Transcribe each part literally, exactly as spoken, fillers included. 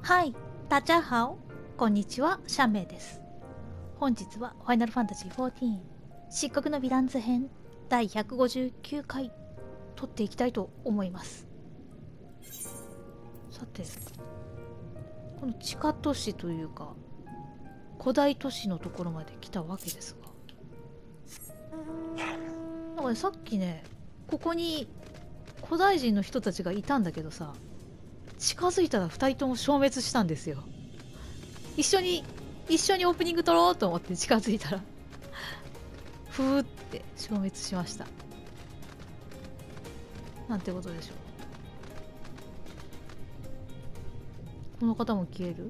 はい、大家好、こんにちは、シャンメイです。本日はファイナルファンタジーじゅうよん漆黒のヴィランズ編だいひゃくごじゅうきゅうかい撮っていきたいと思います。さて、この地下都市というか古代都市のところまで来たわけですが、なんかね、さっきね、ここに古代人の人たちがいたんだけどさ、近づいたらふたりとも消滅したんですよ。一緒に一緒にオープニング撮ろうと思って近づいたらふーって消滅しました。なんてことでしょう。この方も消える？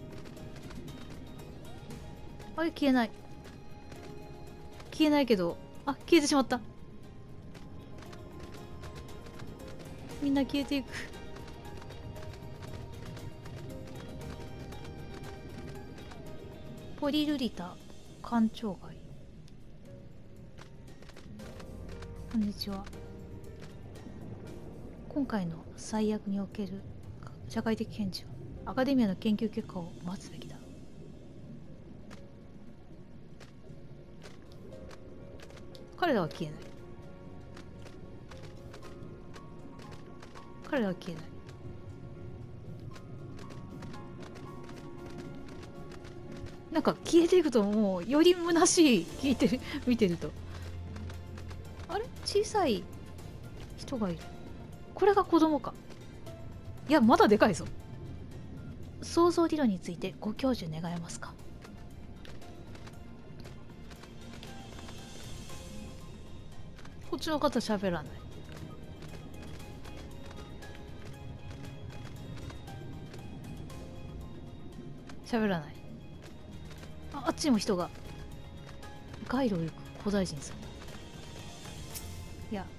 あれ消えない。消えないけど、あ、消えてしまった。みんな消えていく。ポリルリタ官庁街。こんにちは。今回の最悪における社会的検事はアカデミアの研究結果を待つべきだ。彼らは消えない。彼らは消えない。なんか消えていくともうより虚しい。聞いてる見てると、あれ小さい人がいる。これが子供か。いやまだでかいぞ。想像理論についてご教授願えますか？こっちの方喋らない。喋らない。あ、あっちにも人が。街路を行く古代人さん。いや、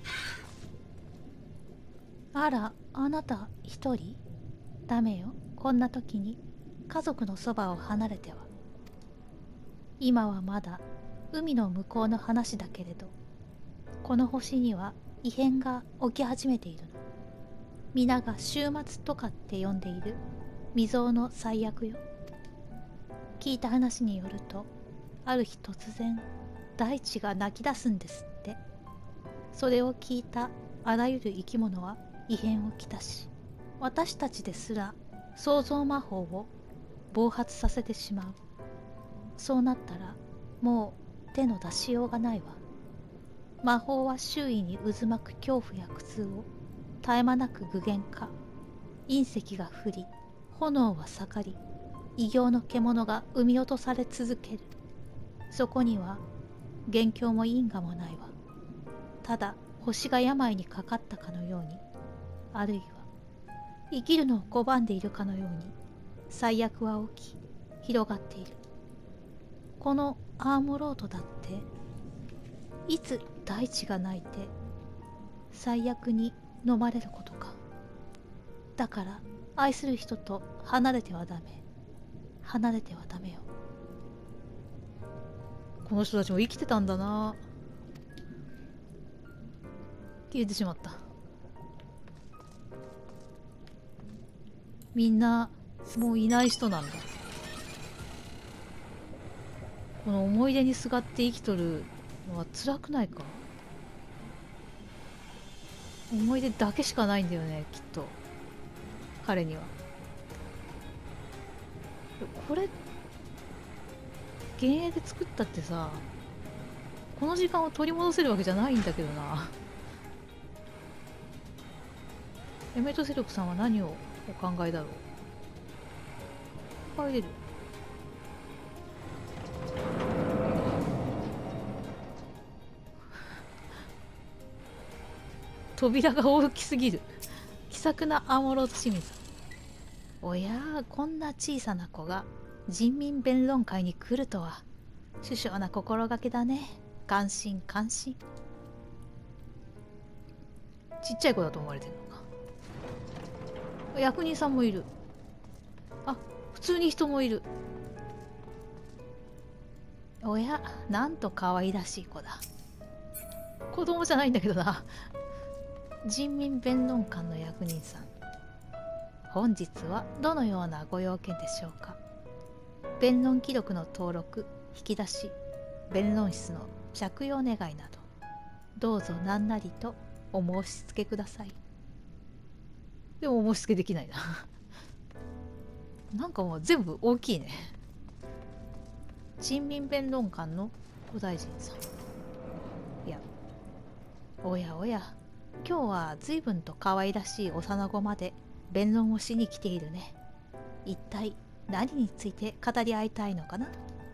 あら、あなた一人？ダメよ、こんな時に家族のそばを離れては。今はまだ海の向こうの話だけれど、この星には異変が起き始めているの。皆が終末とかって呼んでいる未曾有の最悪よ。聞いた話によると、ある日突然大地が泣き出すんですって。それを聞いたあらゆる生き物は異変をきたし、私たちですら創造魔法を暴発させてしまう。そうなったらもう手の出しようがないわ。魔法は周囲に渦巻く恐怖や苦痛を絶え間なく具現化。隕石が降り、炎は盛り、異形の獣が生み落とされ続ける。そこには元凶も因果もないわ。ただ星が病にかかったかのように、あるいは生きるのを拒んでいるかのように、最悪は起き広がっている。このアーモロートだって、いつ大地が泣いて最悪に飲まれることか。だから愛する人と離れてはダメ。離れてはダメよ。この人たちも生きてたんだな。消えてしまった。みんなもういない人なんだ。この思い出にすがって生きとるのは辛くないか？思い出だけしかないんだよね、きっと彼には。これ幻影で作ったってさ、この時間を取り戻せるわけじゃないんだけどな。エメトセルクさんは何をお考えだろう。入れる。扉が大きすぎる。気さくなアーモロート清水。おやー、こんな小さな子が人民弁論会に来るとは。殊勝な心がけだね。感心感心。ちっちゃい子だと思われてるのか。役人さんもいる。あ、普通に人もいる。おや、なんと可愛らしい子だ。子供じゃないんだけどな。人民弁論官の役人さん。 本日はどのようなご用件でしょうか。弁論記録の登録、引き出し、弁論室の借用願いなど、どうぞ何なりとお申し付けください。でもお申し付けできないななんかもう全部大きいね。人民弁論官の古大臣さん。いや、おやおや、今日は随分と可愛らしい幼子まで弁論をしに来ているね。一体何について語り合いたいのかな。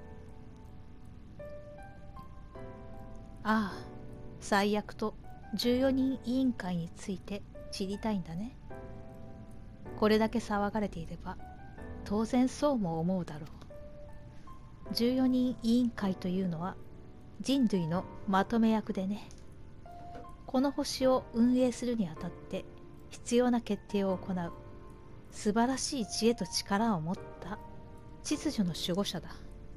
ああ、最悪とじゅうよにん委員会について知りたいんだね。これだけ騒がれていれば当然そうも思うだろう。じゅうよにん委員会というのは人類のまとめ役でね、この星を運営するにあたって必要な決定を行う素晴らしい知恵と力を持った秩序の守護者だ。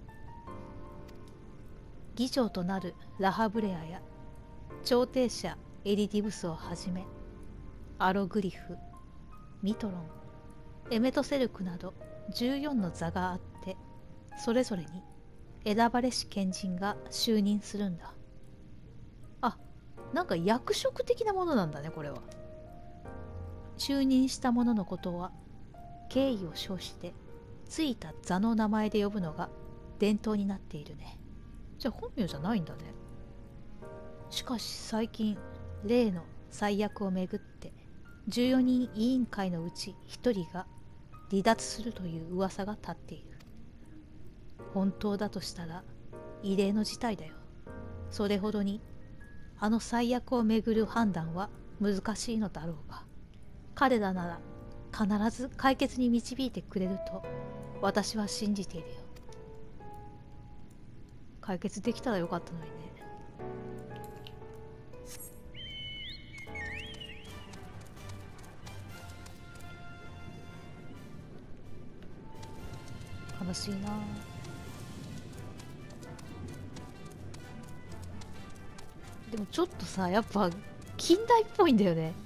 議長となるラハブレアや調停者エリディブスをはじめ、アログリフ、ミトロン、エメトセルクなどじゅうよんの座があって、それぞれに選ばれし賢人が就任するんだ。あ、なんか役職的なものなんだね、これは。就任した者のことは敬意を称してついた座の名前で呼ぶのが伝統になっているね。じゃあ本名じゃないんだね。しかし最近例の最悪をめぐってじゅうよにん委員会のうちひとりが離脱するという噂が立っている。本当だとしたら異例の事態だよ。それほどにあの最悪をめぐる判断は難しいのだろうが、彼らなら必ず解決に導いてくれると私は信じているよ。解決できたらよかったのにね。悲しいな。でもちょっとさ、やっぱ近代っぽいんだよね。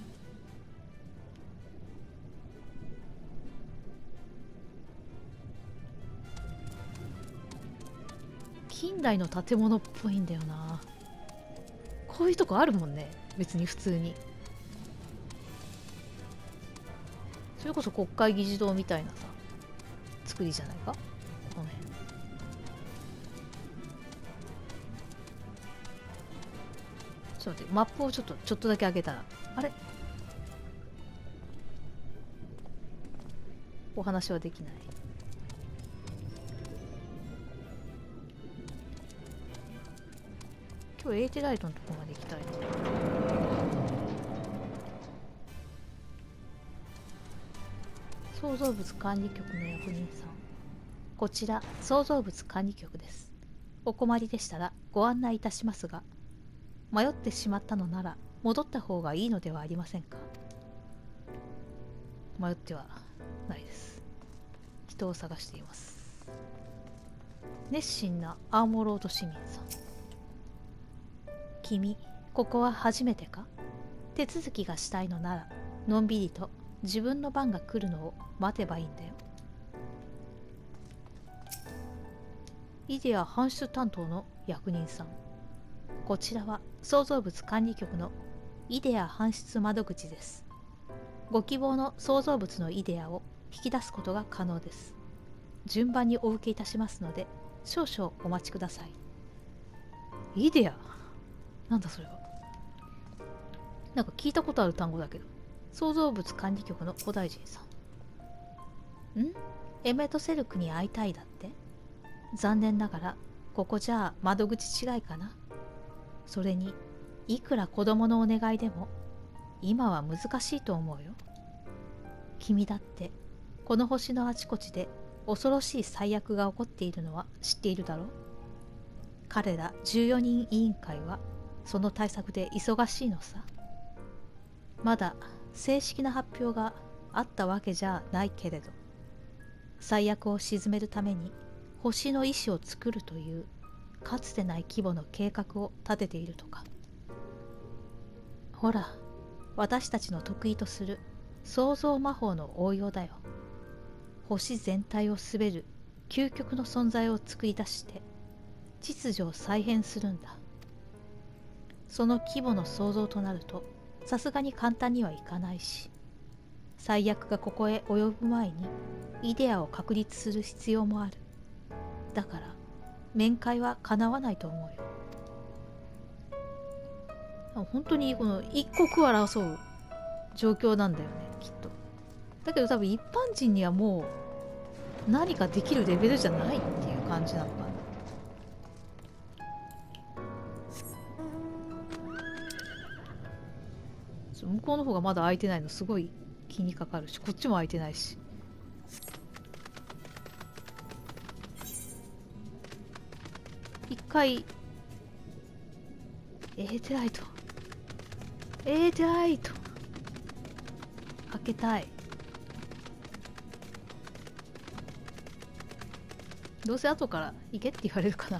近代の建物っぽいんだよな。こういうとこあるもんね、別に普通に。それこそ国会議事堂みたいなさ作りじゃないか、この辺。ちょっと待って、マップをちょっとちょっとだけ上げたら、あれ、お話はできない。今日エーテライトのとこまで行きたいな。創造物管理局の役人さん、こちら創造物管理局です。お困りでしたらご案内いたしますが、迷ってしまったのなら戻った方がいいのではありませんか。迷ってはないです。人を探しています。熱心なアーモロード市民さん、君、ここは初めてか。手続きがしたいのならのんびりと自分の番が来るのを待てばいいんだよ。イデア搬出担当の役人さん、こちらは創造物管理局のイデア搬出窓口です。ご希望の創造物のイデアを引き出すことが可能です。順番にお受けいたしますので少々お待ちください。イデア、なんだそれは。なんか聞いたことある単語だけど。創造物管理局の古代人さん。んエメトセルクに会いたいだって。残念ながらここじゃ窓口違いかな。それにいくら子供のお願いでも今は難しいと思うよ。君だってこの星のあちこちで恐ろしい災悪が起こっているのは知っているだろう。彼らじゅうよにん委員会はその対策で忙しいのさ。まだ正式な発表があったわけじゃないけれど、災悪を鎮めるために星の意志を作るというかつてない規模の計画を立てているとか。ほら、私たちの得意とする創造魔法の応用だよ。星全体を滑る究極の存在を作り出して秩序を再編するんだ。その規模の創造となるとさすがに簡単にはいかないし、最悪がここへ及ぶ前にイデアを確立する必要もある。だから面会はかなわないと思うよ。本当にこの一刻を争う状況なんだよね、きっと。だけど多分一般人にはもう何かできるレベルじゃないっていう感じなのかな。向こうの方がまだ開いてないのすごい気にかかるし、こっちも開いてないし。一回エーテライトエーテライト開けたい。どうせ後から行けって言われるかな。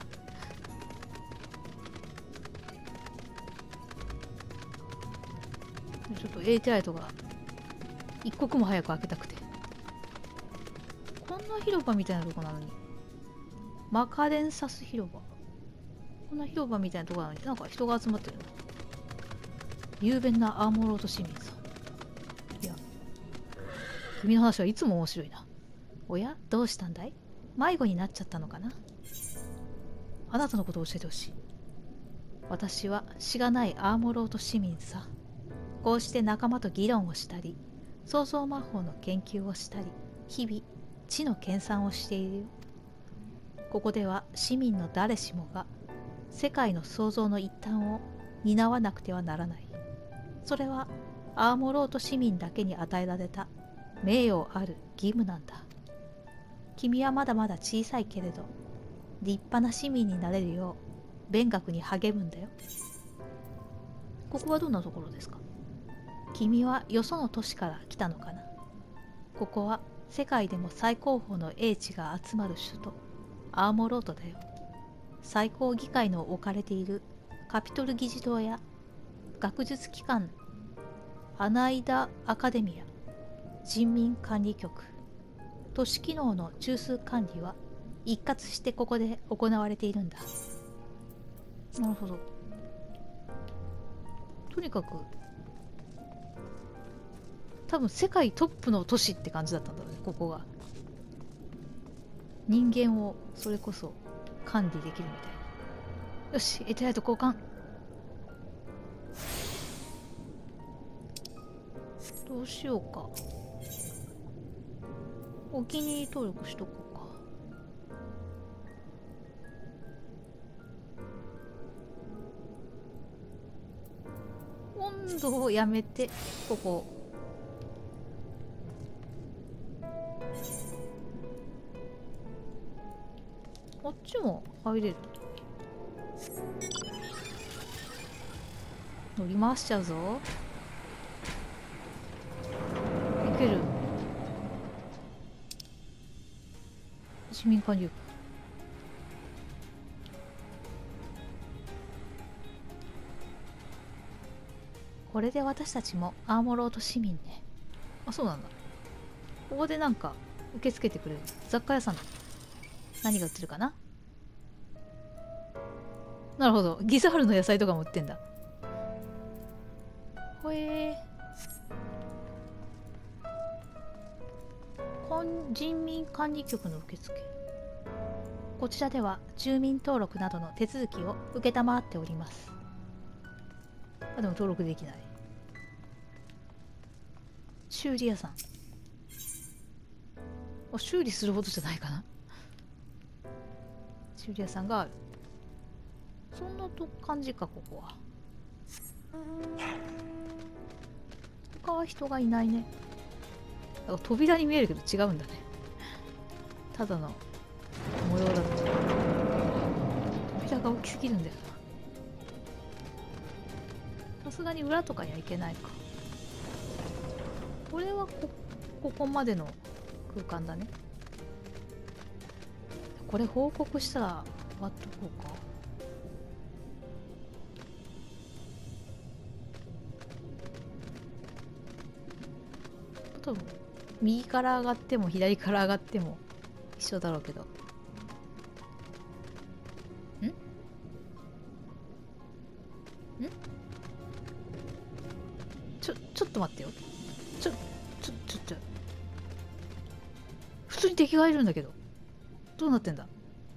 ちょっとエーテライトが一刻も早く開けたくて。こんな広場みたいなとこなのに、マカデンサス広場、こんな広場みたいなとこなのになんか人が集まってるな。雄弁なアーモロード市民さん。いや、君の話はいつも面白いな。おや、どうしたんだい？迷子になっちゃったのかな。あなたのことを教えてほしい。私はしがないアーモロード市民さ。こうして仲間と議論をしたり、創造魔法の研究をしたり、日々知の研鑽をしているよ。ここでは市民の誰しもが世界の創造の一端を担わなくてはならない。それはアーモロート市民だけに与えられた名誉ある義務なんだ。君はまだまだ小さいけれど立派な市民になれるよう勉学に励むんだよ。ここはどんなところですか？君はよその都市から来たのかな。ここは世界でも最高峰の英知が集まる首都アーモロートだよ。最高議会の置かれているカピトル議事堂や学術機関アナイダアカデミア、人民管理局、都市機能の中枢管理は一括してここで行われているんだ。なるほど。とにかく多分世界トップの都市って感じだったんだろうね、ここが。人間をそれこそ管理できるみたいな。よし、エテライト交換。どうしようか。お気に入り登録しとこうか。温度をやめてここ。こっちも入れる。乗り回しちゃうぞ。いける。市民管理局。これで私たちもアーモロート市民ね。あ、そうなんだ。ここでなんか受け付けてくれる雑貨屋さんだ。何が売ってるかな。なるほど、ギザールの野菜とかも売ってんだ。ほえー、人民管理局の受付。こちらでは住民登録などの手続きを承っております。あ、でも登録できない。修理屋さん。あ、修理するほどじゃないかな。修理屋さんがある。そんなと感じか、ここは。他は人がいないね。だから扉に見えるけど違うんだね。ただの模様だった。扉が大きすぎるんだよな。さすがに裏とかにはいけないか。これは こ, ここまでの空間だね。これ報告したら終わっとこうか。 多分右から上がっても左から上がっても一緒だろうけど。んんちょちょっと待ってよ。ちょちょちょちょ普通に敵がいるんだけど、どうなってんだ。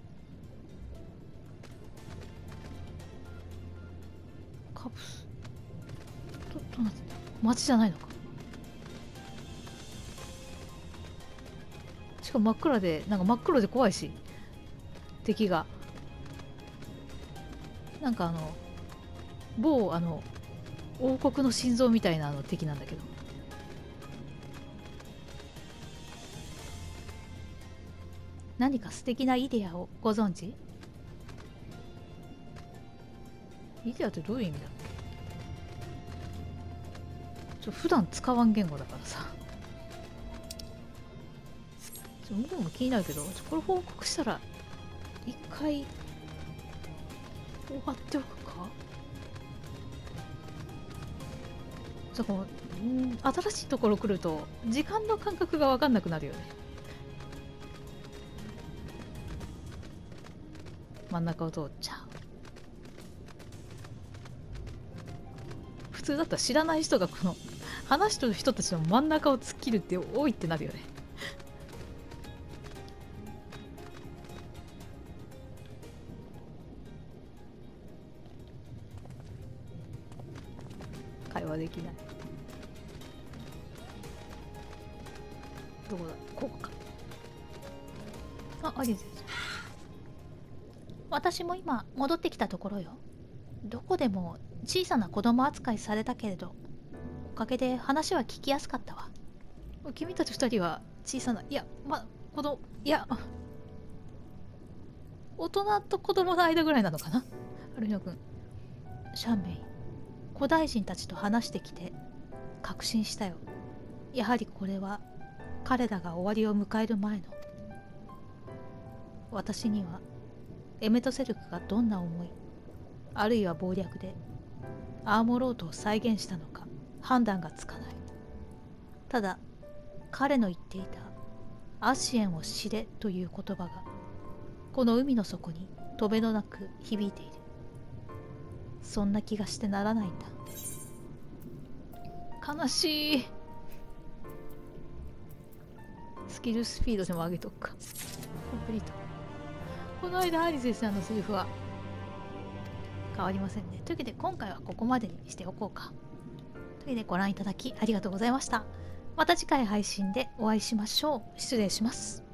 カプスどどうなってんだ。街じゃないのか。しかも真っ暗で、なんか真っ黒で怖いし、敵がなんかあの某あの王国の心臓みたいなあの敵なんだけど。何か素敵なイデアをご存知？イデアってどういう意味だっけ？ちょ普段使わん言語だからさ。ちょ向こうも気になるけど、ちょこれ報告したら一回終わっておくか。ちょこうん新しいところ来ると時間の感覚が分かんなくなるよね。真ん中を通っちゃう。普通だったら知らない人がこの話してる人たちの真ん中を突っ切るって多いってなるよね。会話できない。どこだ、ここか。あ、アリゼさん。私も今戻ってきたところよ。どこでも小さな子供扱いされたけれど、おかげで話は聞きやすかったわ。君たち二人は小さな、いや、ま、子供、いや、大人と子供の間ぐらいなのかな。アルニョ君。シャンメイ、古代人たちと話してきて確信したよ。やはりこれは彼らが終わりを迎える前の。私にはエメトセルクがどんな思い、あるいは謀略でアーモロートを再現したのか判断がつかない。ただ彼の言っていたアシエンを知れという言葉がこの海の底にとべどなく響いている。そんな気がしてならないんだ。悲しい。スキルスピードでも上げとくか。コンプリート。この間アリゼさんのセリフは変わりませんね。というわけで今回はここまでにしておこうか。というわけでご覧いただきありがとうございました。また次回配信でお会いしましょう。失礼します。